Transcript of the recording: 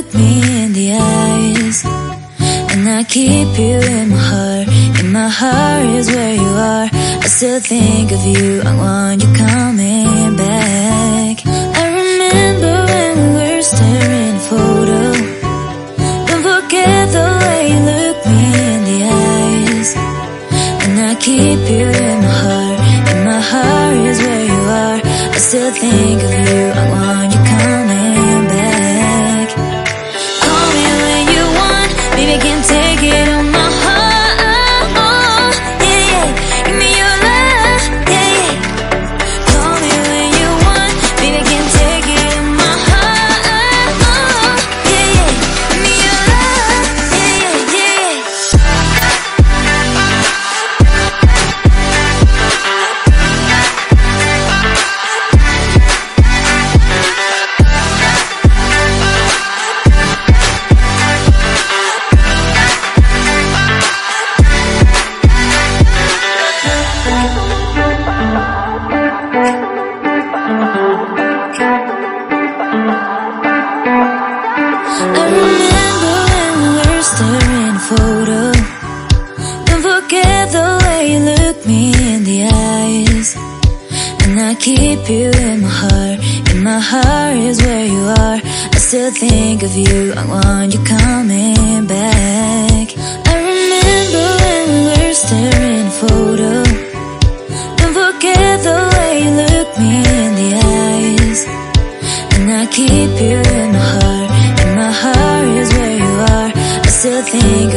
look me in the eyes, and I keep you in my heart. In my heart is where you are. I still think of you, I want you coming back. I remember when we were staring at a photo. Don't forget the way you look me in the eyes, and I keep you in my heart. In my heart is where you are. I still think of you, I want you coming back. Call me when you want, baby, I can't take it on my heart. Yeah, yeah, give me your love, yeah, yeah. Call me when you want, baby, I can't take it on my heart. Yeah, yeah, give me your love, yeah, yeah, yeah. I remember when we were staring at a photo. Don't forget the way you look me in the eyes, and I keep you in my heart. In my heart is where you are. I still think of you, I want you coming back. I remember when we were staring at a photo. Don't forget the way you look me in the eyes, and I keep you in my heart. In my heart is where you are. I still think